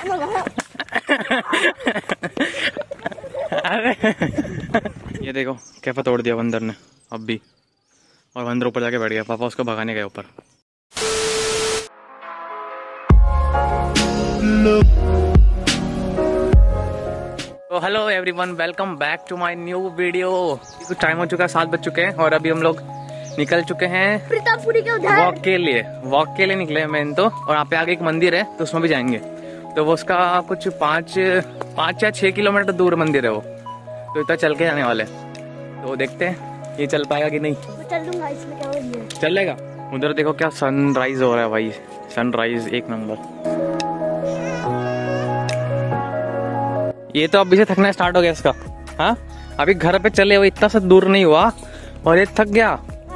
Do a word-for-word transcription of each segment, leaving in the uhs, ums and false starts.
अरे ये देखो कैफा तोड़ दिया बंदर ने अब भी, और बंदर ऊपर जाके बैठ गया। पापा उसको भगाने गए ऊपर। तो hello everyone, welcome back to my new video. कुछ टाइम हो चुका है, सात बज चुके हैं और अभी हम लोग निकल चुके हैं प्रतापपुरी के उधर वॉक के लिए। वॉक के लिए निकले हैं मेन तो, और यहाँ पे आगे एक मंदिर है तो उसमें भी जाएंगे। तो वो उसका कुछ पाँच पाँच या छह किलोमीटर दूर मंदिर है वो, तो इतना चल के जाने वाले। तो देखते हैं ये चल पाएगा कि नहीं। चल दूंगा, इसमें क्या हो रही है। चलेगा। उधर देखो क्या सनराइज हो रहा है भाई, सनराइज एक नंबर। ये तो अभी से थकना स्टार्ट हो गया इसका। हाँ अभी घर पे चले हुए इतना सा दूर नहीं हुआ और ये थक गया।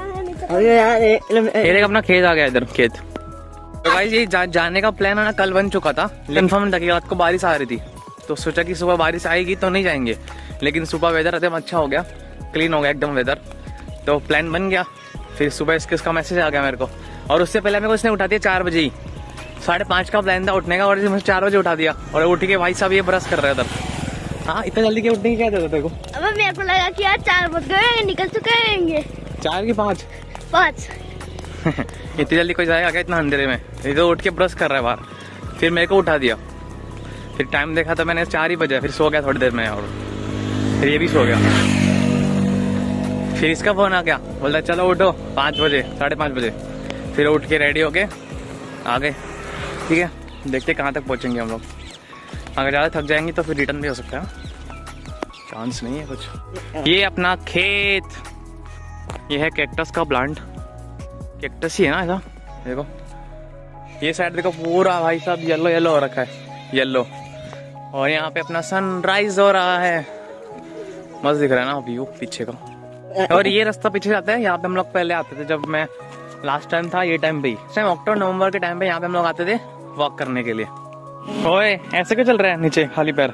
ये अपना खेत आ गया इधर, खेत। तो भाई ये जा, जाने का प्लान है ना, कल बन चुका था। कंफर्म था कि रात को बारिश आ रही थी, तो सोचा कि सुबह बारिश आएगी तो नहीं जाएंगे, लेकिन सुबह वेदर एकदम अच्छा हो गया, क्लीन हो गया एकदम वेदर, तो प्लान बन गया। फिर सुबह इसके इसका मैसेज आ गया मेरे को, और उससे पहले मेरे को इसने उठा दिया चार बजे ही। साढ़े पाँच का प्लान था उठने का, और मुझे चार बजे उठा दिया। और उठ के भाई साहब ये ब्रश कर रहे थे। हाँ इतना जल्दी के उठने की क्या जरूरत है को? अब मेरे को लगा कि यार चार बज गए, निकल चुके रहेंगे। चार की पाँच पाँच इतनी जल्दी कोई जाएगा क्या इतना अंधेरे में? ये तो उठ के ब्रश कर रहा है बाहर। फिर मेरे को उठा दिया, फिर टाइम देखा तो मैंने चार ही बजे, फिर सो गया थोड़ी देर में, और फिर ये भी सो गया। फिर इसका फोन आ गया, बोलता चलो उठो पाँच बजे साढ़े पाँच बजे। फिर उठ के रेडी होके आ गए। ठीक है, देखते कहाँ तक पहुँचेंगे हम लोग। अगर ज़्यादा थक जाएंगे तो फिर रिटर्न भी हो सकता है, चांस नहीं है कुछ। ये अपना खेत, ये है कैक्टस का प्लांट। कैक्टस ही है ना ऐसा, देखो ये साइड देखो पूरा भाई साहब येलो येलो हो रखा है, येलो। और यहाँ पे अपना सनराइज हो रहा है, मस्त दिख रहा है ना व्यू पीछे का। और ये रास्ता पीछे जाता है, यहाँ पे हम लोग पहले आते थे जब मैं लास्ट टाइम था ये टाइम पे ही, टाइम अक्टूबर नवंबर के टाइम पे यहाँ पे हम लोग आते थे वॉक करने के लिए। ओए ऐसे क्यों चल रहा है नीचे खाली पैर?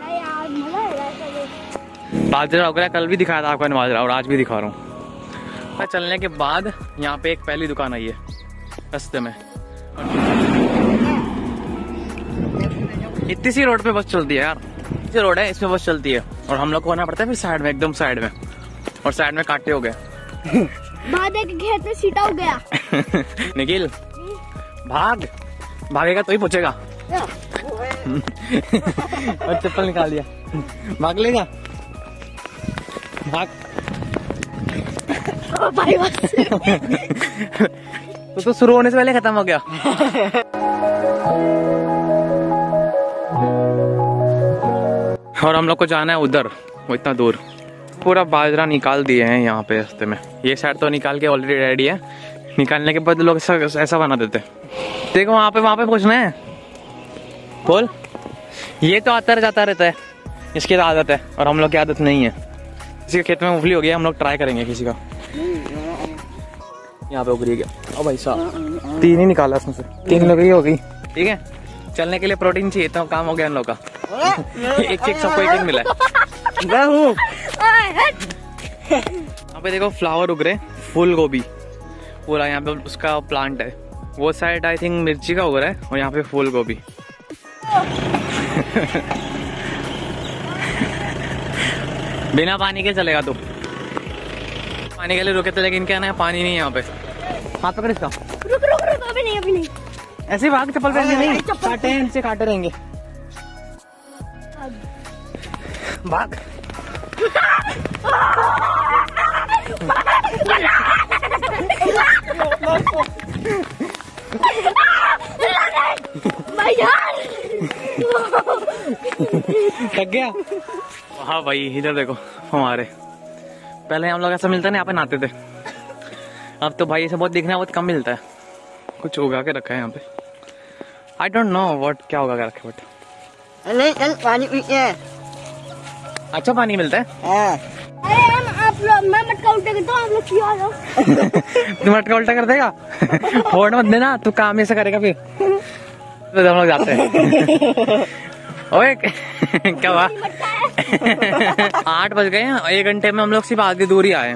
बाजरा हो गया, कल भी दिखाया था आपको बाजरा, और आज भी दिखा रहा हूँ। चलने के बाद यहाँ पे एक पहली दुकान आई है रास्ते में। इतनी सी रोड पे बस चलती है यार, इसी रोड है इसमें बस चलती है, और हम लोग को होना पड़ता है फिर साइड में, एकदम साइड में, और साइड में कांटे हो गए। बादे के खेत में सीटा हो गया। निखिल भाग, भागेगा तो ही पहुंचेगा। और चप्पल निकाल दिया, भाग लेगा, भाग। भाई बस तो तो शुरू होने से पहले खत्म हो गया। और हम लोग को जाना है उधर, वो इतना दूर। पूरा बाजरा निकाल दिए हैं यहाँ पे रास्ते में। ये साइड तो निकाल के ऑलरेडी रेडी है, निकालने के बाद लोग ऐसा ऐसा बना देते। देखो वहाँ पे वहाँ पे पहुँचना है, बोल। ये तो आता जाता रहता है, इसकी तो आदत है, और हम लोग की आदत नहीं है। किसी के खेत में मूंगफली हो गया, हम लोग ट्राई करेंगे किसी का। यहाँ पे उगरी गया, ओ भाई साहब तीन ही निकाला उसमें से, तीन लोग ही हो गई। ठीक है, चलने के लिए प्रोटीन चाहिए, तो काम हो गया इन लोग का। एक एक सबको एक एक मिला है। यहाँ पे देखो फ्लावर उग रहे, फूल गोभी पूरा यहाँ पे उसका प्लांट है। वो साइड आई थिंक मिर्ची का उग रहा है, और यहाँ पे फूल गोभी। बिना पानी के चलेगा तू? पानी के लिए रुके थे, लेकिन क्या ना पानी नहीं है यहाँ पे। हाथ पकड़ इसका। रुक रुक रुक, अभी नहीं अभी नहीं। ऐसे ही भाग, चप्पल पहन के नहीं, काटे इनसे काटे रहेंगे। भाग। थक गया? हाँ भाई इधर देखो हमारे, पहले हम लोग ऐसा मिलता नहीं, यहाँ पे नहाते थे। अब तो भाई ऐसा बहुत देखना बहुत कम मिलता है। कुछ उगा के रखा है यहाँ पे, आई डोंट नो व्हाट, क्या उगा के रखा है, बट नहीं चल पानी पीते हैं। अच्छा पानी मिलता है। अरे आप लोग, मैं मटका उल्टा करता हूँ, आप लोग क्यों आ रहे हो? तू मटका उल्टा कर देगा? फोड़ मत देना, तू काम ऐसा करेगा फिर। तो हम लोग जाते हैं। ओए क्या हुआ? आठ बज गए हैं, एक घंटे में हम लोग सिर्फ आधी दूर ही आए।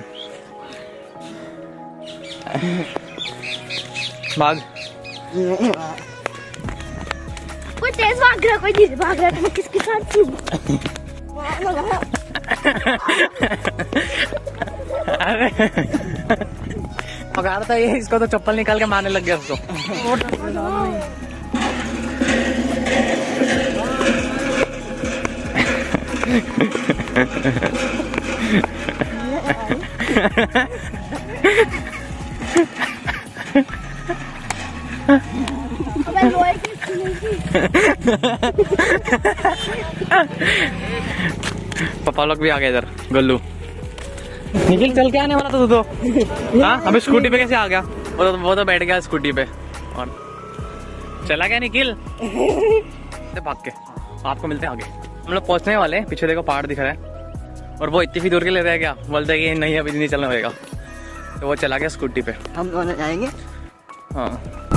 भाग। कोई तेज भाग रहा, कोई धीरे भाग रहा, तो मैं किसके साथ चलूं? अरे पकड़ था ये, इसको तो चप्पल निकाल के मारने लग गया उसको। पापा लोग भी आ गए इधर। गल्लू निखिल चल के आने वाला था तू तो। हाँ अबे स्कूटी पे कैसे आ गया? वो तो वो तो बैठ गया स्कूटी पे और चला गया निखिल। भाग के आपको मिलते हैं आगे। हम लोग पहुंचने वाले हैं, पीछे देखो पहाड़ दिख रहा है और वो इतनी ही दूर के लिए रह गया। बोलते हैं कि नहीं अभी नहीं चलना होगा, तो वो चला गया स्कूटी पे। हम दोनों जाएंगे। हाँ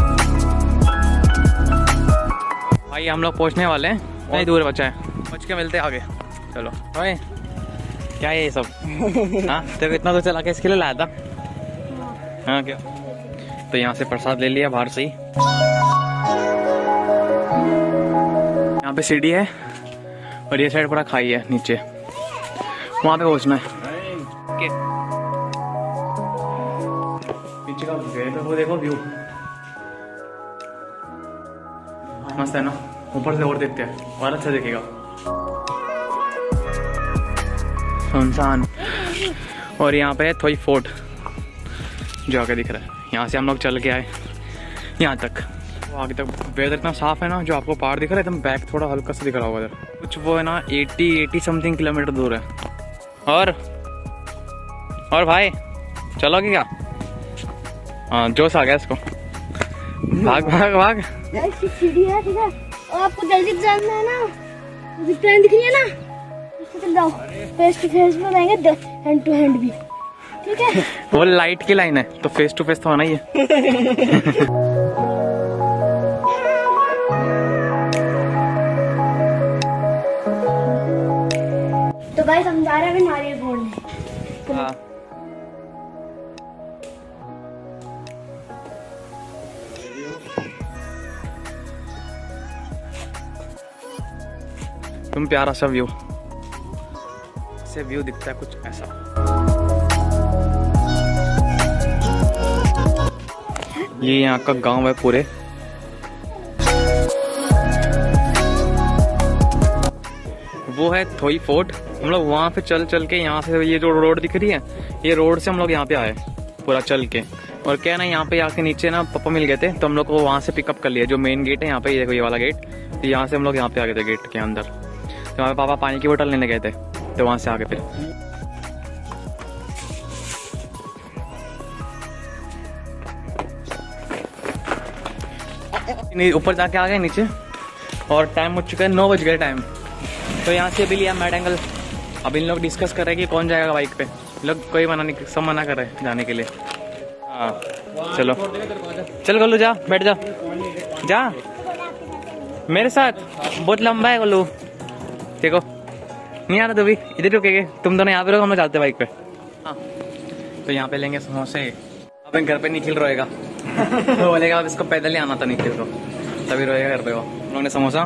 भाई हम लोग पहुंचने वाले हैं, नहीं दूर बचा है, पहुंच के मिलते हैं आगे। चलो ओए क्या है ये सब? हाँ तो इतना तो चला के इसके लिए लाया था। हाँ क्या? तो यहाँ से प्रसाद ले लिया बाहर से ही। यहाँ पे सीढ़ी है और ये साइड पूरा खाई है नीचे, वहाँ पे पहुँचना है। पीछे का वो देखो व्यू मस्त है ना, ऊपर से और देखते हैं और अच्छा दिखेगा। सुनसान। और यहाँ पे थोड़ी फोर्ट जो आगे दिख रहा है, यहाँ से हम लोग चल के आए यहाँ तक। वो आगे तक वेदर इतना साफ है ना, जो आपको पहाड़ दिख रहा है एकदम बैक थोड़ा हल्का सा दिख रहा होगा इधर कुछ, वो है ना अस्सी अस्सी समथिंग किलोमीटर दूर है। और और भाई चलोगे क्या? हाँ जोश आ गया इसको। भाग भाग भाग। सीढ़ी है ठीक है, और आपको जल्दी जाना है ना, मुझे ट्रेन दिख रही है ना, उससे चल जाओ। फेस टू फेस में रहेंगे, हैंड टू हैंड भी, ठीक है? वो लाइट की लाइन है तो फेस टू फेस तो होना ही है। तो भाई समझा रहे हैं नारियल फोड़ने। हाँ तुम प्यारा सा व्यू से व्यू दिखता है कुछ ऐसा। ये यहाँ का गांव है पूरे। वो है थोई फोर्ट। हम लोग वहाँ पे चल चल के यहाँ से, ये जो रोड दिख रही है, ये रोड से हम लोग यहाँ पे आए पूरा चल के। और क्या ना यहाँ पे आके नीचे ना पापा मिल गए थे, तो हम लोग को वहाँ से पिकअप कर लिया। जो मेन गेट है यहाँ पे, ये देखो ये वाला गेट, तो यहाँ से हम लोग यहाँ पे आ गए थे गेट के अंदर। तो वहाँ पे पापा पानी की बोतल लेने गए थे, तो वहाँ से आ गए फिर। नहीं ऊपर जाके आ गए नीचे और टाइम हो चुका है नौ बज गए टाइम। तो यहाँ से भी लिया मैड एंगल। अब इन लोग डिस्कस कर रहे हैं कि कौन जाएगा बाइक पे। लोग कोई मना नहीं, सब मना कर रहे हैं जाने के लिए। हाँ चलो चल गोलू जा, बैठ जा जा मेरे साथ। बहुत लंबा है गोलू, देखो नहीं आ रहा तो भी इधर रुकेगे। तुम दोनों यहाँ पे रहो, हम लोग जाते बाइक पे। हाँ तो यहाँ पे लेंगे समोसे। अब घर पे निखिल रोएगा। तो बोलेगा अब इसको पैदल ही आना था निखिल को, तभी रोएगा घर पे। वो हम लोग ने समोसा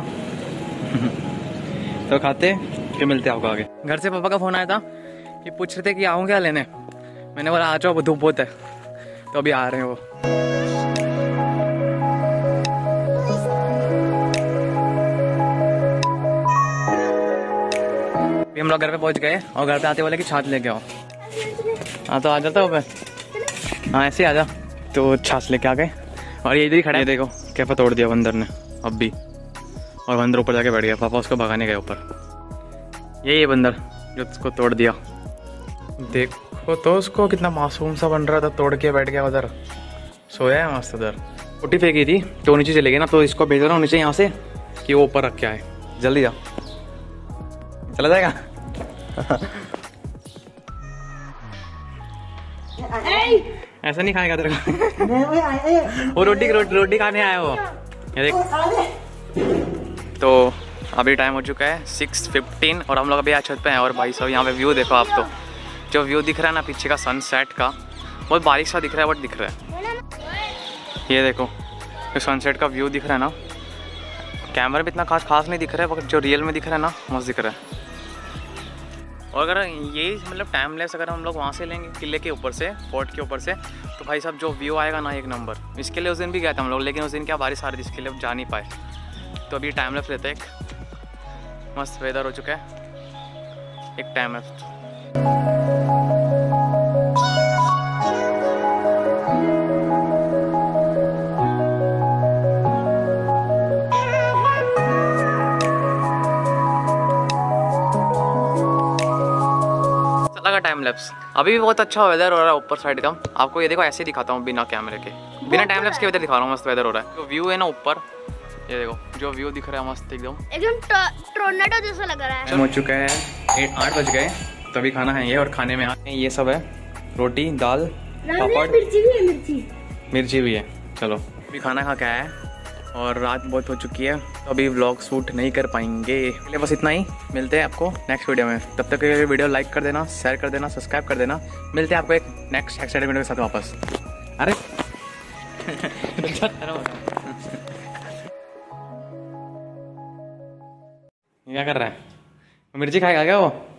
तो खाते फिर मिलते आपको आगे। घर से पापा का फोन आया था कि पूछ रहे थे कि आऊँ क्या लेने। मैंने बोला आ जाओ, धूप बहुत है, तो अभी आ रहे हैं वो। अभी हम लोग घर पे पहुंच गए और घर पे आते बोले कि छाछ लेके आओ। हाँ तो आ जाता हूँ मैं। हाँ ऐसे आ जा। तो छाछ लेके आ गए और ये इधर ही खड़ा है, देखो कैफा तोड़ दिया बंदर ने अब भी। और बंदर ऊपर जाके बैठ गया, पापा उसको भगाने गए ऊपर। यही है बंदर जो उसको तोड़ दिया। देखो तो उसको कितना मासूम सा बन रहा था, तोड़ के बैठ गया उधर, सोया है मस्त उधर। रोटी फेंकी थी तो नीचे चले गए ना, तो इसको भेज रहा हूँ नीचे यहाँ से कि वो ऊपर रख के आए। जल्दी जा, चला जाएगा। ऐसा नहीं खाएगा तेरे को। वो रोटी रोटी रोटी खाने आया वो, ये देख। तो अभी टाइम हो चुका है सिक्स फिफ्टीन और हम लोग अभी आज छत पे हैं। और भाई साहब यहाँ पे व्यू देखो आप, तो जो व्यू दिख रहा है ना पीछे का सनसेट का, बहुत बारिश सा दिख रहा है बट दिख रहा है। ये देखो जो सनसेट का व्यू दिख रहा है ना, कैमरा भी इतना खास खास नहीं दिख रहा है, मगर जो रियल में दिख रहा है ना मस्त दिख रहा है। और अगर यही मतलब टाइम लेस अगर हम लोग वहाँ से लेंगे किले के ऊपर से, फोर्ट के ऊपर से, तो भाई साहब जो व्यू आएगा ना एक नंबर। इसके लिए उस दिन भी गए थे हम लोग, लेकिन उस दिन क्या बारिश आ रही थी, इसके लिए जा नहीं पाए। तो अभी टाइम लेस लेते हैं, एक मस्त वेदर हो चुका है, एक टाइम लेस। लगा टाइम लैप्स। अभी भी बहुत अच्छा वेदर हो रहा है ऊपर साइड का। आपको ये देखो ऐसे ही दिखाता हूँ बिना कैमरे के, बिना टाइम लैप्स के वेदर दिखा रहा हूँ। मस्त वेदर हो रहा है। जो व्यू है ना ऊपर, ये देखो जो व्यू दिख रहा है मस्त एकदम एकदम टोर्नेडो जैसा लग रहा है। हो चुका है एट आठ बज गए, तो अभी खाना है ये। और खाने में ये सब है, रोटी, दाल, पापड़, मिर्ची भी है, मिर्ची मिर्ची भी है। चलो अभी खाना खा के आया है और रात बहुत हो चुकी है, तो अभी व्लॉग शूट नहीं कर पाएंगे। इसलिए बस इतना ही, मिलते हैं आपको नेक्स्ट वीडियो में। तब तक ये वीडियो लाइक कर देना, शेयर कर देना, सब्सक्राइब कर देना। मिलते हैं आपको एक नेक्स्ट एक्साइटेड वीडियो के साथ वापस। अरे क्या कर रहा है, मिर्ची खाएगा क्या वो?